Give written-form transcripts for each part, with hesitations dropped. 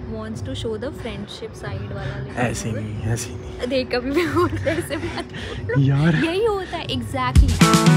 wants to show the friendship side वाला। ऐसे नहीं देख कभी भी बोलते ऐसे मत यार, यही होता है exactly.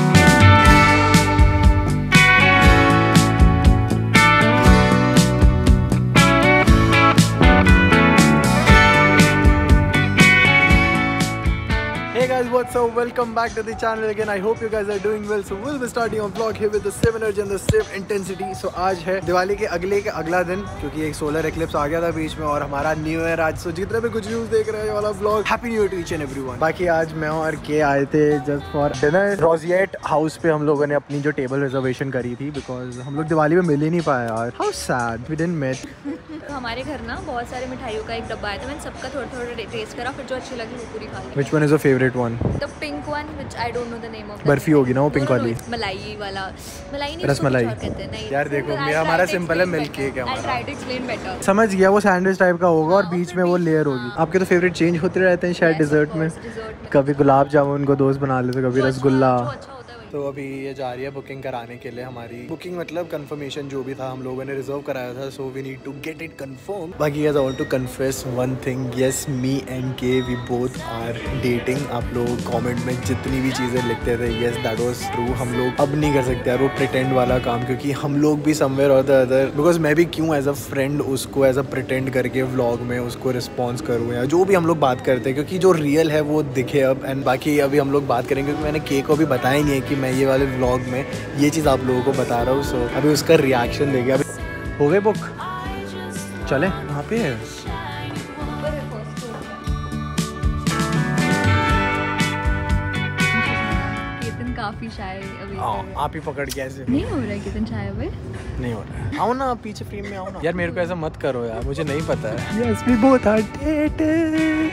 Hey guys, what's up? Welcome back to the channel again. I hope you guys are doing well. So we'll be starting a vlog here with the same energy and the same intensity. So आज है दिवाली के अगला दिन, क्योंकि एक solar eclipse आ गया था बीच में और हमारा न्यू ईयर आज। सो जितने भी कुछ न्यूज़ देख रहे हैं वाला vlog, happy new year to each and everyone. बाकी आज मैं और के आए थे just for dinner. Roseate House पे हम लोगों ने अपनी जो टेबल रिजर्वेशन करी थी, बिकॉज हम लोग दिवाली में मिल ही नहीं पाए यार। How sad, we didn't met. तो हमारे घर ना बहुत सारे मिठाइयों का एक डब्बा आया था, मैंने सबका थोड़ा थोड़ा टेस्ट करा, फिर जो अच्छी लगी वो पूरी खा ली। Which one is your favorite one? The pink one, which I don't know the name of. Barfi होगी ना वो पिंक वाली? मलाई वाला, मलाई नहीं, रसमलाई कहते हैं। नहीं यार देखो, हमारा सिंपल है, मिल्क केक है हमारा। I'll try to explain better. समझ गया, वो सैंडविच टाइप का होगा और बीच में वो लेयर होगी। आपके तो फेवरेट चेंज होते रहते हैं शायद डिजर्ट में। कभी गुलाब जामुन को दोस्त बना लेते, कभी रसगुल्ला। तो अभी ये जा रही है बुकिंग कराने के लिए। हमारी बुकिंग मतलब कंफर्मेशन जो भी था हम लोगों ने रिजर्व कराया था, so we need to get it confirm. बाकी guys, I want to confess one thing, yes me and K we both are dating. आप लोग कमेंट में जितनी भी चीज़ें लिखते थे, यस दैट वाज ट्रू। हम लोग अब नहीं कर सकते यार वो प्रिटेंड वाला काम, क्योंकि हम लोग भी समवेयर और द अदर, बिकॉज मैं भी क्यों एज अ फ्रेंड उसको एज अ प्रिटेंड करके व्लॉग में उसको रिस्पॉन्स करूँ या जो भी हम लोग बात करते हैं, क्योंकि जो रियल है वो दिखे अब। एंड बाकी अभी हम लोग बात करेंगे, क्योंकि मैंने के को भी बताया ही नहीं है कि मैं ये वाले व्लॉग में ये चीज़ आप लोगों को बता रहा हूँ। सो अभी उसका रिएक्शन देंगे। अभी हो गए बुक, चले वहाँ पे है। केतन काफी शाय अभी। आप ही पकड़ के ऐसे नहीं हो रहा है केतन शाय अभी, नहीं हो रहा है। आओ ना पीछे फ्रेम में आओ ना यार, मेरे को ऐसा मत करो यार, मुझे नहीं पता है। Yes we both are dating.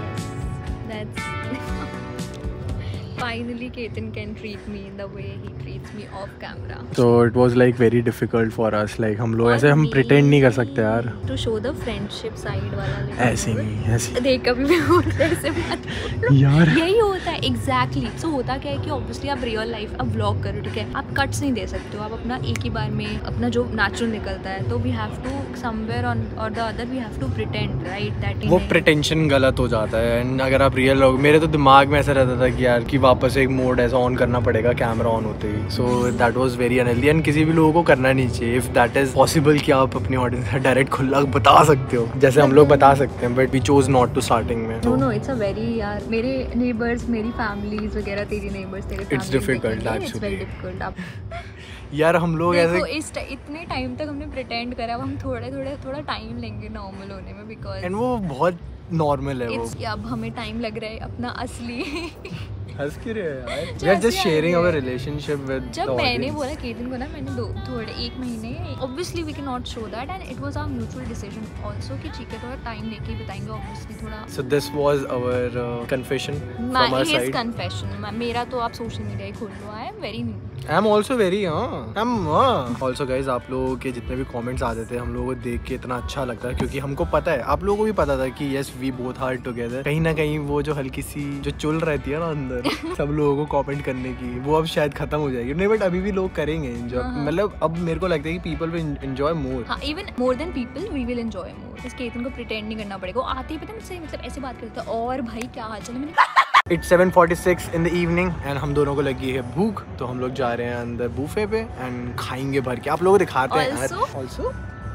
Finally, Ketan can treat me in the way he treats me off camera. So it was like very difficult for us. Like हम लोग ऐसे हम pretend नहीं कर सकते यार। To show the friendship side वाला। ऐसे नहीं, ऐसे देख कभी भी बोलते ऐसे मत यार। यही होता है एग्जैक्टली। सो होता क्या है कि ऑब्वियसली आप रियल लाइफ अब व्लॉग करो, ठीक है, आप कट्स नहीं दे सकते हो, आप अपना एक ही बार में अपना जो नेचुरल निकलता है, तो we have to somewhere on और the other we have to pretend, right, that वो प्रिटेंशन गलत हो जाता है। एंड अगर आप रियल लोग, मेरे तो दिमाग में ऐसा रहता था कि यार कि वापस एक मोड ऐसा ऑन करना पड़ेगा कैमरा ऑन होते ही। So that was very unhealthy and किसी भी लोगों को करना नहीं चाहिए। इफ दैट इज पॉसिबल कि आप अपनी ऑडियंस से डायरेक्ट खुला बता सकते हो, जैसे हम लोग बता सकते हैं, but we chose not to starting में। नो इट्स अ वेरी यार, मेरे नेबर्स, मेरी फैमिलीज वगैरह, तेरी नेबर्स, तेरे family, it's difficult actually, it's very difficult. आप यार हम लोग ऐसे इतने टाइम तक हमने प्रिटेंड करा, अब हम थोड़ा टाइम लेंगे नॉर्मल होने में, बिकॉज एंड वो बहुत नॉर्मल है वो। अब हमें टाइम लग रहा है अपना असली हंस क्यों रहे हैं यार? We are just sharing our relationship with. जब मैंने बोला केतन को ना, मैंने थोड़े एक महीने, obviously we can not show that and it was our mutual decision also कि ठीक है थोड़ा टाइम लेके ही बताएंगे, ऑब्वियसली थोड़ा। So this was our confession from our side. Confession मेरा तो आप सोशल मीडिया ही खोल लो, I am very I am also very also guys, आप लोगों के जितने भी कमेंट्स आते थे हम लोगों को देख के इतना अच्छा लगता है, क्योंकि हमको पता है, आप लोगों को भी पता था कि yes we both are together. कहीं ना कहीं वो जो हल्की सी जो चुल रहती है ना अंदर सब लोगों को कमेंट करने की, वो अब शायद खत्म हो जाएगी। नहीं बट अभी भी लोग करेंगे एंजॉय। मतलब अब मेरे को लगता है कि people will enjoy more, even more than people we will enjoy more. इस केतन को प्रिटेंड नहीं करना पड़ेगा, वो आते ही पता है मुझसे मतलब ऐसे बात करते हैं, और भाई क्या हाल चाल है। मैंने It's 7:46 in the evening and हम दोनों को लगी है भूख, तो हम लोग जा रहे हैं अंदर बूफे पे एंड खाएंगे भर के। आप लोगों को दिखाते हैं ऑल्सो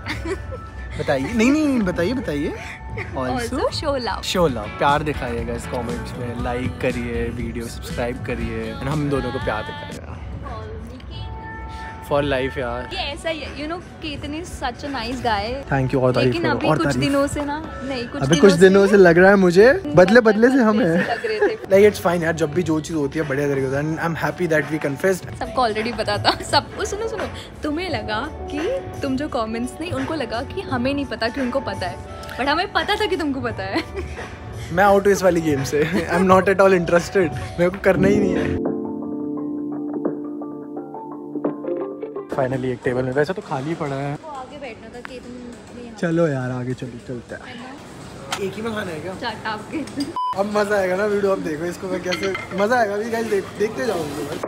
बताइए, नहीं बताइए ऑल्सो शो लव, प्यार दिखाइएगा इस कमेंट्स में, लाइक करिए, वीडियो सब्सक्राइब करिए एंड हम दोनों को प्यार दिखाइएगा फॉर लाइफ यार। ये ऐसा ही है, you know Ketan is such a nice guy. Thank you. और तारीफ लेकिन अभी कुछ दिनों से ना, नहीं कुछ दिनों से लग रहा है मुझे बदले से हमें लग रहे थे। लाइक इट्स फाइन यार, जब भी जो चीज होती है बढ़िया तरीके से, and I am happy that we confessed. सबको ऑलरेडी पता था, सबको। सुनो तुम्हें लगा कि तुम जो कमेंट्स, नहीं उनको लगा कि हमें नहीं पता कि उनको पता है, बट हमें पता था कि तुमको पता है। मैं आउट हूँ इस वाली गेम से, I am not at all interested, मेरे को करना ही नहीं है। फाइनली एक टेबल में, वैसे तो खाली पड़ा है, वो आगे बैठना था केतन। चलो यार आगे चलते हैं। एक ही में खाना है क्या? चाट आपके। अब मजा आएगा ना वीडियो, अब देखो इसको मैं कैसे मजा आएगा अभी गाइस, देखते जाओगे।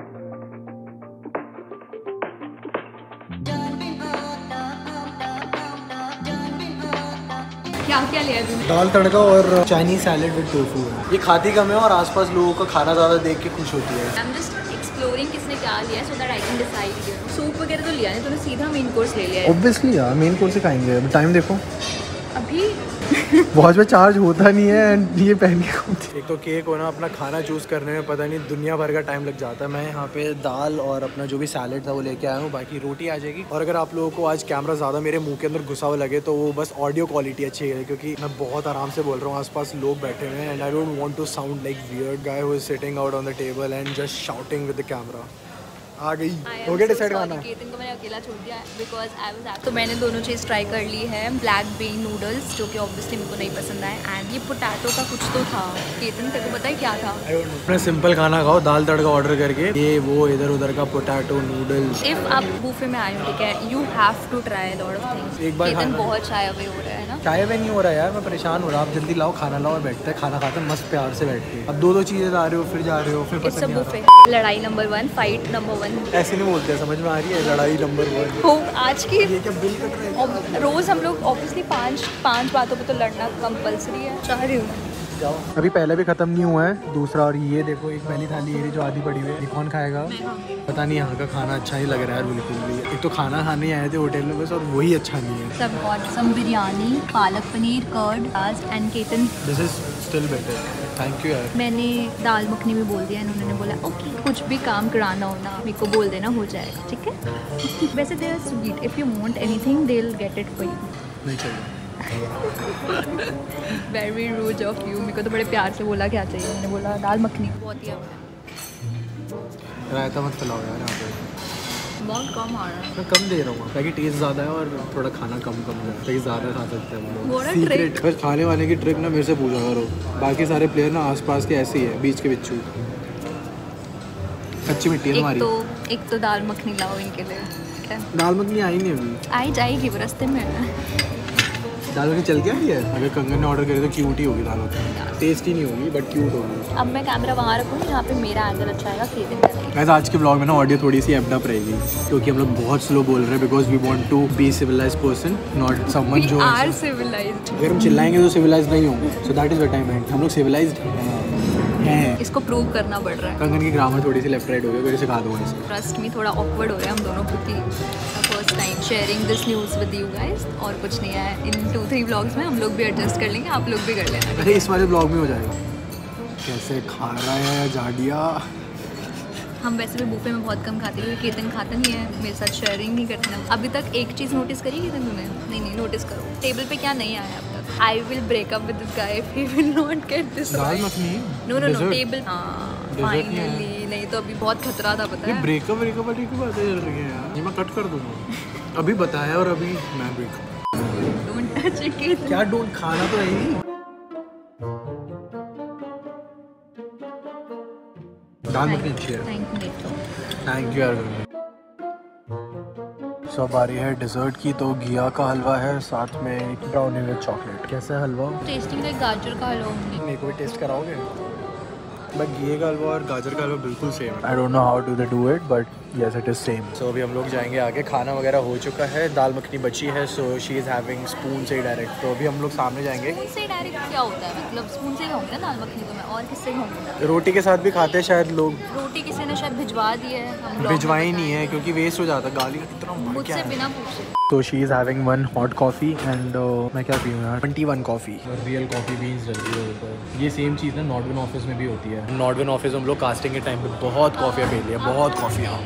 क्या क्या लिया है तूने? दाल तड़का और चाइनीज सैलेड विद टोफू है। ये खाती कम है और आसपास लोगों का खाना ज़्यादा देख के खुश होती है। I'm just exploring किसने क्या लिया है so that I can decide। Soup वगैरह तो लिया नहीं तूने, सीधा मेन कोर्स ले लिया है। ऑब्वियसली यार मेन कोर्स से खाएंगे। टाइम देखो अभी वॉच में चार्ज होता नहीं है एंड ये पहन के एक तो केक होना अपना खाना चूज़ करने में पता नहीं दुनिया भर का टाइम लग जाता है। मैं यहाँ पे दाल और अपना जो भी सैलेड था वो लेके आया हूँ, बाकी रोटी आ जाएगी। और अगर आप लोगों को आज कैमरा ज़्यादा मेरे मुंह के अंदर घुसा हुआ लगे तो वो बस ऑडियो क्वालिटी अच्छी है, क्योंकि मैं बहुत आराम से बोल रहा हूँ, आसपास लोग बैठे हुए हैं and I don't want to sound like weird guy who is sitting out on the table and just shouting with the camera. आ गई हो गया डिसाइड खाना। केतन को मैंने अकेला छोड़ दिया बिकॉज आई वाज तो मैंने दोनों चीज़ ट्राई कर ली है। ब्लैक बीन नूडल्स जो कि ऑब्वियसली मुझको नहीं पसंद आए एंड ये पोटैटो का कुछ तो था। केतन तेरे को पता है क्या था? अपना सिंपल खाना खाओ, दाल तड़का ऑर्डर करके ये वो इधर उधर का पोटैटो नूडल्स। इफ आप बूफे में आए हो ठीक है, you have to try lot of things. एक बार केतन बहुत चाय अवे हो रहा है ना। चाय वे नहीं हो रहा है यार, मैं परेशान हो रहा। आप जल्दी लाओ खाना लाओ और बैठते हैं खाना खाते हैं मस्त प्यार से बैठ के। अब दो चीज़ें ला रहे हो फिर जा रहे हो फिर इट्स अ बूफे। लड़ाई नंबर 1, फाइट नंबर 1 ऐसे नहीं बोलते, समझ में आ रही है? लड़ाई नंबर 1 हो आज की। ये क्या बिल कट रहा है? रोज हम लोग ऑब्वियसली पांच बातों पे तो लड़ना कंपलसरी है। चाह रही हूँ जाओ। अभी पहले भी खत्म नहीं हुआ है दूसरा, और ये देखो एक पहली थाली ये जो आधी पड़ी हुई है, ये कौन खाएगा? पता नहीं, यहाँ का खाना अच्छा ही लग रहा है यार बिल्कुल भी। एक तो खाना खाने आए थे होटल में बस, और वही अच्छा नहीं है। सब got some biryani, palak paneer, curd and Ketan this is still better, thank you यार। मैंने दाल मखनी में बोल दिया, इन्होंने बोला ओके कुछ भी काम कराना हो ना मेरे को बोल देना, हो जाएगा ठीक है। वैसे they are sweet, if you want anything they will get it for you. नहीं चाहिए। Very rude of you. मेरे को तो बड़े प्यार से बोला क्या चाहिए, मैंने बोला दाल मखनी। बहुत ही रायता मत खिलाओ यार यहाँ पे, बहुत कम आ रहा है। मैं कम दे रहा हूँ ताकि टेस्ट ज़्यादा है और थोड़ा खाना कम है ताकि ज़्यादा खा सकते हैं हम What a लोग। trick। बस खाने वाले की ट्रिक ना मेरे से पूछा करो, बाकी सारे प्लेयर ना आसपास के ऐसे ही है, बीच के बिच्छू कच्ची मिट्टी है हमारी। एक तो दाल मखनी लाओ इनके लिए, ठीक है? दाल मखनी आई नहीं अभी, आई जाएगी वो रास्ते में है। दाल मखनी चल क्या है? अगर कंगन ने ऑर्डर करे तो क्यूट ही होगी दाल मखनी, टेस्टी नहीं होगी बट क्यूट होगी। अब मैं कैमरा वहाँ रखूँगी जहाँ पे मेरा एंगल अच्छा आएगा। केतन का नहीं। वैसे आज के ब्लॉग में ना ऑडियो थोड़ी सी एप्ड अप रहेगी क्योंकि हम लोग बहुत स्लो बोल रहे हैं because we want to be civilised person, not someone जो आर सिविलाइज्ड। अगर हम चिल्लाएंगे तो सिविलाइज्ड नहीं होंगे, so that is what I meant. हम लोग सिविलाइज्ड हैं। इसको प्रूव करना पड़ रहा है। कंगन की ग्रामर थोड़ी सी लेफ्ट राइट हो गई, मेरे सिखा दूंगा इसे। ट्रस्ट में थोड़ा ऑकवर्ड हो रहा है हम दोनों क्योंकि first time sharing this news with you guys, और कुछ नहीं है। इन 2-3 व्लॉग्स में हम लोग भी एडजस्ट कर लेंगे, आप लोग भी कर लेना। अरे इस वाले ब्लॉग में हो जाएगा। कैसे खा रहा है जाडिया। हम वैसे भी बूफे में बहुत कम खाते हैं, केतन खाता नहीं है, मेरे साथ शेयरिंग नहीं करते ना। अभी तक एक चीज़ नोटिस करी केतन तूने? नहीं नोटिस करो, टेबल पे क्या नहीं आया अब तक। I will break up with this guy if he will not get this. Dal makhani no table. हाँ फाइनली, नहीं तो अभी बहुत खतरा था पता है। ब्रेकअप वाली की बातें चल रही है यार, ये मैं कट कर दूंगा। अभी बताया और अभी मैं ब्रेकअप। Don't touch it. क्या डोंट? खाना तो है ही। दाल मखनी अच्छी है, थैंक यू यार। सब आ रही है डिज़र्ट की, तो घिया का हलवा है, साथ में एक ब्राउनी विद चॉकलेट। कैसा है हलवा? टेस्टिंग लाइक गाजर का हलवा। मेरे को भी टेस्ट कराओगे? बट घी का हलवा और गाजर का हलवा बिल्कुल सेम है। I don't know how do they do it but yes it is same. So अभी हम लोग जाएंगे आगे, खाना वगैरह हो चुका है, दाल मखनी बची है, so she is having spoon से डायरेक्ट। तो अभी हम लोग सामने जाएंगे। स्पून से डायरेक्ट क्या होता है? मतलब स्पून से ही होता है दाल मखनी तो मैं और किससे खाऊंगा? रोटी के साथ भी खाते हैं शायद लोग। रोटी किसी ने शायद भिजवा दी है, हम लोग भिजवाई नहीं है क्योंकि वेस्ट हो जाता है। गाली कितना मुझसे बिना पूछे। तो she is having 1 hot coffee and मैं क्या पीऊँ यार? 21 कॉफ़ी। रियल कॉफ़ी बीन्स डलती है। ये सेम चीज़ ना नॉर्डवन ऑफिस में भी होती है। नॉर्डवन ऑफिस हम लोग कास्टिंग के टाइम पे बहुत कॉफ़ियाँ पी लिया, बहुत कॉफ़ियाँ।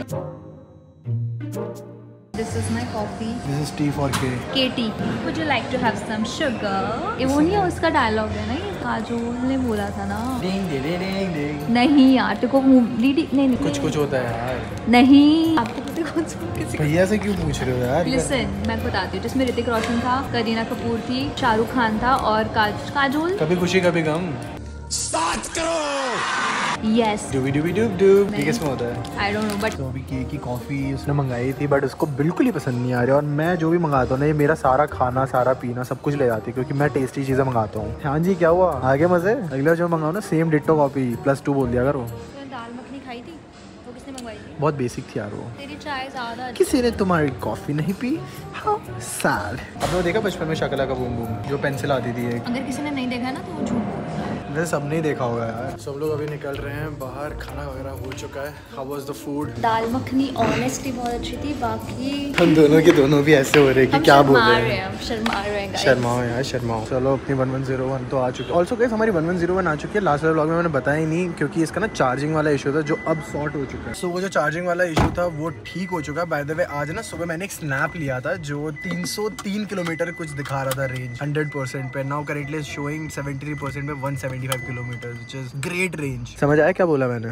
This is my coffee. This is tea for K. KT. Would you like to have some sugar? ये वो नहीं है उसका डायलॉग है ना, ये काजोल ने बोला था ना। डिंग डिंग डिंग डिंग। नहीं यार तेरे को नहीं कुछ होता है यार। नहीं आपको पता है कौन सा किसी भैया से क्यों पूछ रहे हो यार? लिसन मैं बताती हूँ, जिसमें ऋतिक रोशन था, करीना कपूर थी, शाहरुख खान था और काजोल। कभी खुशी कभी गम। स्टार्ट करो। यस डूबी डूबी डूब डूब। ये किसमें होता है? आई डोंट नो बट तो अभी केक की कॉफ़ी उसने मंगाई थी बट उसको बिल्कुल ही पसंद नहीं आ रही, और मैं जो भी मंगाता हूँ ना ये मेरा सारा खाना सारा पीना सब कुछ ले जाती है क्योंकि मैं टेस्टी चीज़ें मंगाता हूँ। हाँ जी क्या हुआ? आगे मज़े? अगला जो मंगाओ ना सेम डिट्टो कॉपी +2 बोल दिया करो। दाल मखनी खाई थी वो किसने मंगवाई थी? बहुत बेसिक थी यार वो। तेरी चाय ज़्यादा। किसी ने तुम्हारी कॉफ़ी नहीं पी? सैड। आपने देखा बचपन में शकला का बूम बूम, जो पेंसिल आती थी एक? अगर किसी ने नहीं देखा ना तो वो झूठ बोल रहा है। वैसे सबने ही देखा होगा यार। सब लोग अभी निकल रहे हैं बाहर, खाना वगैरह हो चुका है। How was the food? दाल मखनी ऑनेस्टली बहुत अच्छी थी। बाकी हम दोनों भी ऐसे हो रहे हैं कि क्या बोल रहे हैं। शर्मा रहे हैं। शर्माओ यार शर्माओ। चलो अपनी 1101 तो आ चुकी है। ऑल्सो गाइस हमारी 1101 आ चुकी है। लास्ट वाले व्लॉग में मैंने बताया ही नहीं क्योंकि इसका ना चार्जिंग वाला इशू था जो अब सॉर्ट हो चुका है। सो वो जो चार्जिंग वाला इशू था वो ठीक हो चुका है। बाय द वे आज ना सुबह मैंने एक स्नैप लिया था जो 303 किलोमीटर कुछ दिखा रहा था रेंज 100% पे। नाउ करेंटली शोइंग 73% पे 175 kilometre which is great range. समझ आया क्या बोला मैंने?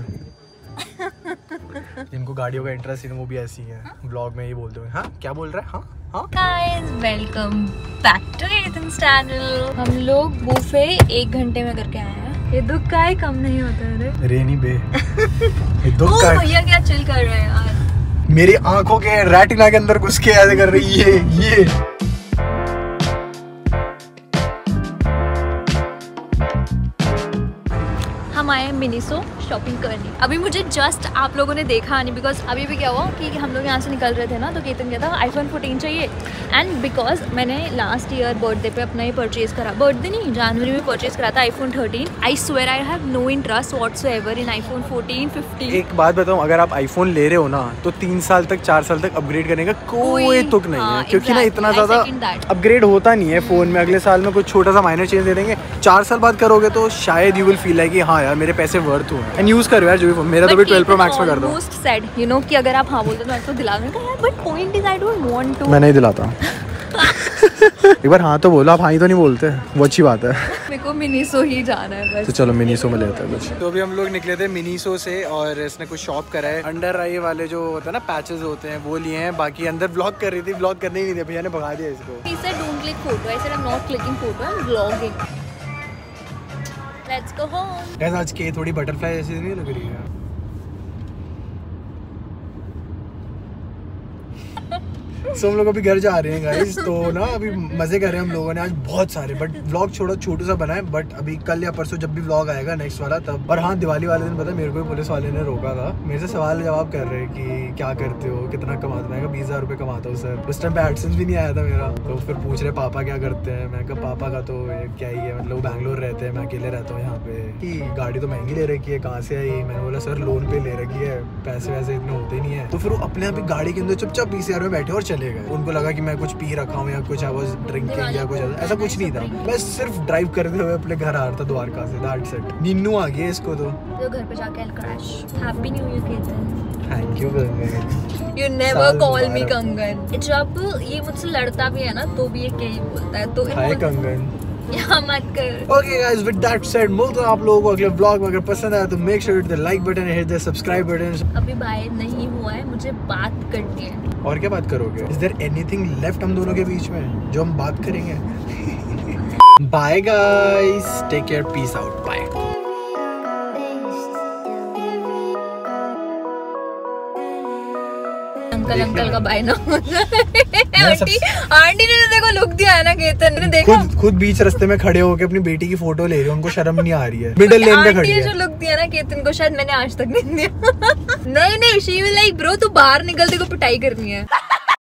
जिनको गाड़ियों का इंटरेस्ट है वो भी ऐसी है, व्लॉग में ही बोलते हुए। हाँ क्या बोल रहा है? हाँ हाँ guys welcome back to Athens channel. हम लोग बुफे 1 घंटे में करके आए हैं। ये दुख का ही कम नहीं होता है रेनी बे। ये दुख का भैया क्या चिल कर रहे हैं यार। मेरी आंखों के रेटिना के अंदर घुस के ऐसे कर रही है ये। हम आए मिनीसो शॉपिंग करने। अभी मुझे जस्ट आप लोगों ने देखा नहीं बिकॉज अभी भी क्या हुआ कि हम लोग यहाँ से निकल रहे थे ना तो केतन कहता iPhone 14 चाहिए। एंड बिकॉज मैंने लास्ट ईयर बर्थडे पे अपना ही परचेज करा, बर्थडे नहीं जनवरी में परचेज करा था iPhone 13। I swear I have no interest whatsoever in iPhone 14, 15। एक बात बताऊं, अगर आप iPhone ले रहे हो ना तो 3 साल तक 4 साल तक अपग्रेड करने का कोई तुक नहीं है क्योंकि ना इतना ज्यादा अपग्रेड होता नहीं है फोन में। अगले साल में कुछ छोटा सा माइनर चेंज दे देंगे। 4 साल बाद करोगे तो शायद यू विल फील लाइक कि हाँ यार मेरे पैसे वर्थ हुए एंड यूज करो यार। जो भी मेरा तो भी 12 Pro Max में कर दो। मोस्ट सैड यू नो कि अगर आप हाँ बोलते तो मैं तो दिलाने का यार, but point is I don't want to. मैं नहीं दिलाता। एक बार हाँ तो बोलो, आप हाँ ही तो नहीं बोलते, वो अच्छी बात है। मेरे को मिनीसो ही जाना है बस। तो चलो मिनीसो में लेते हैं कुछ। तो अभी हम लोग निकले थे मिनीसो से और इसने कुछ शॉप करा है। अंडर आई वाले जो होता है ना पैचेस होते हैं वो लिए हैं। बाकी अंदर ब्लॉग कर रही थी, ब्लॉग करने ही नहीं दिया, भैया ने भगा दिया इसको। He said don't click photo. I said I'm not clicking photo. I'm vlogging. Let's go home. Guys आज के थोड़ी बटरफ्लाई जैसी नहीं लग रही है? सो हम लोग अभी घर जा रहे हैं गाइस। तो ना अभी मजे कर रहे हैं हम लोगों ने आज बहुत सारे, बट व्लॉग छोटू सा बना है। बट अभी कल या परसों जब भी व्लॉग आएगा नेक्स्ट वाला तब। और हाँ दिवाली वाले दिन पता है मेरे को पुलिस वाले ने रोका था, मेरे से सवाल जवाब कर रहे हैं कि क्या करते हो, कितना कमाते हो। मैं 20,000 रुपये कमाता हूँ सर। उस टाइम पे एडसेंस भी नहीं आया था मेरा। तो फिर पूछ रहे पापा क्या करते हैं। मैं कहा पापा का तो क्या ही है, मतलब बैंगलोर रहते हैं, मैं अकेले रहता हूँ यहाँ पे। कि गाड़ी तो महंगी ले रखी है, कहाँ से आई? मैंने बोला सर लोन पे ले रखी है, पैसे वैसे इतने होते नहीं है। तो फिर वो अपने आप ही गाड़ी के अंदर चुपचाप PCR में बैठे और चले गए। उनको लगा कि मैं कुछ पी रखा हूँ या कुछ आई वाज ड्रिंकिंग या कुछ ऐसा कुछ नहीं था। मैं सिर्फ ड्राइव करते हुए अपने घर आ रहा था द्वारका से। That's it. नीनू आ गई इसको तो घर पे जाके I'll crash. Happy New Year Ketan. Thank you Kangan. You never call me कंगन। जब ये मुझसे लड़ता भी है ना तो भी ये क्या ही बोलता है। तो हाय कंगन। यहाँ मत कर। Okay guys with that said मिलते हैं आप लोगों को अगले व्लॉग में। अगर पसंद आया तो make sure to hit the like button, hit the subscribe button. अभी बाय नहीं हुआ है, मुझे बात करनी है। और क्या बात करोगे? इज देयर एनीथिंग लेफ्ट हम दोनों के बीच में जो हम बात करेंगे? Bye guys, take care, peace out, bye. Uncle का बाय ना। आंटी ने देखो लुक दिया है ना केतन ने, देखो खुद बीच रास्ते में खड़े होकर अपनी बेटी की फोटो ले रही है, उनको शर्म नहीं आ रही है। मिडिल लेन पे खड़ी है। जो लुक दिया ना केतन को शायद मैंने आज तक नहीं दिया। नहीं शी विल लाइक ब्रो तू बाहर निकल, तेरे को पिटाई करनी है।